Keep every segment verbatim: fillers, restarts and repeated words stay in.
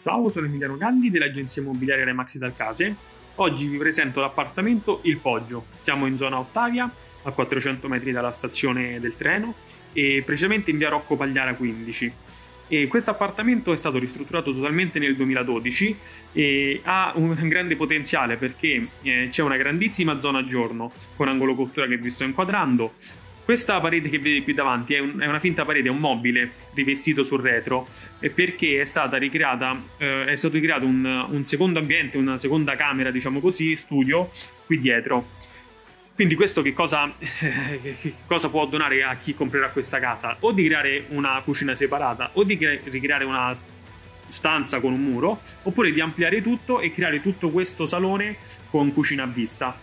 Ciao, sono Emiliano Galli dell'agenzia immobiliare Remax Italcase. Oggi vi presento l'appartamento Il Poggio. Siamo in zona Ottavia, a quattrocento metri dalla stazione del treno e precisamente in via Rocco Pagliara quindici. E questo appartamento è stato ristrutturato totalmente nel duemiladodici e ha un grande potenziale perché eh, c'è una grandissima zona giorno con angolo cottura che vi sto inquadrando. Questa parete che vedete qui davanti è, un, è una finta parete, è un mobile rivestito sul retro perché è stata ricreata, eh, è stato ricreato un, un secondo ambiente, una seconda camera, diciamo così, studio qui dietro. Quindi questo che cosa, eh, che cosa può donare a chi comprerà questa casa? O di creare una cucina separata, o di cre- ricreare una stanza con un muro, oppure di ampliare tutto e creare tutto questo salone con cucina a vista.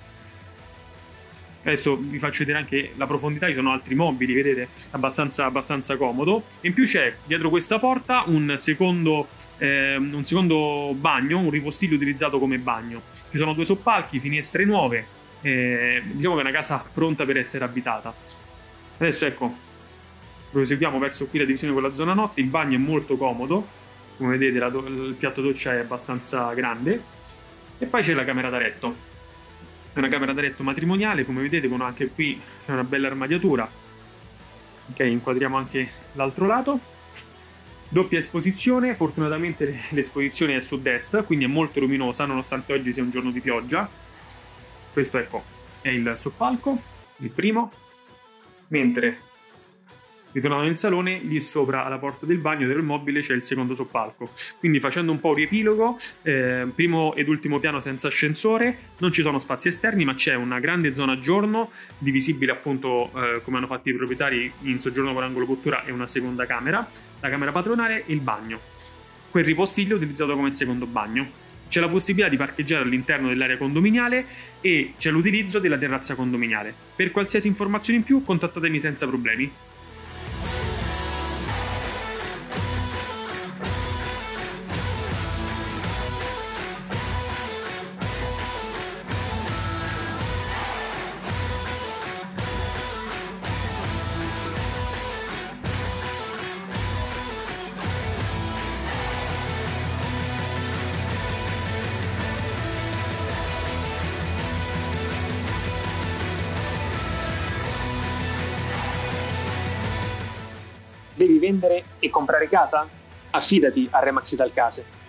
Adesso vi faccio vedere anche la profondità, ci sono altri mobili, vedete, abbastanza, abbastanza comodo. E in più c'è dietro questa porta un secondo, eh, un secondo bagno, un ripostiglio utilizzato come bagno. Ci sono due soppalchi, finestre nuove, eh, diciamo che è una casa pronta per essere abitata. Adesso ecco, proseguiamo verso qui la divisione con la zona notte. Il bagno è molto comodo, come vedete la do- il piatto doccia è abbastanza grande. E poi c'è la camera da letto. È una camera da letto matrimoniale, come vedete, con anche qui una bella armadiatura. Ok, inquadriamo anche l'altro lato. Doppia esposizione, fortunatamente l'esposizione è a sud-est, quindi è molto luminosa, nonostante oggi sia un giorno di pioggia. Questo, ecco, è il soppalco, il primo. Mentre, ritornando nel salone, lì sopra alla porta del bagno del mobile c'è il secondo soppalco. Quindi facendo un po' un riepilogo, eh, primo ed ultimo piano senza ascensore, non ci sono spazi esterni ma c'è una grande zona giorno, divisibile appunto eh, come hanno fatto i proprietari in soggiorno con angolo cottura e una seconda camera, la camera padronale e il bagno. Quel ripostiglio utilizzato come secondo bagno. C'è la possibilità di parcheggiare all'interno dell'area condominiale e c'è l'utilizzo della terrazza condominiale. Per qualsiasi informazione in più contattatemi senza problemi. Devi vendere e comprare casa? Affidati a Remax Italcase.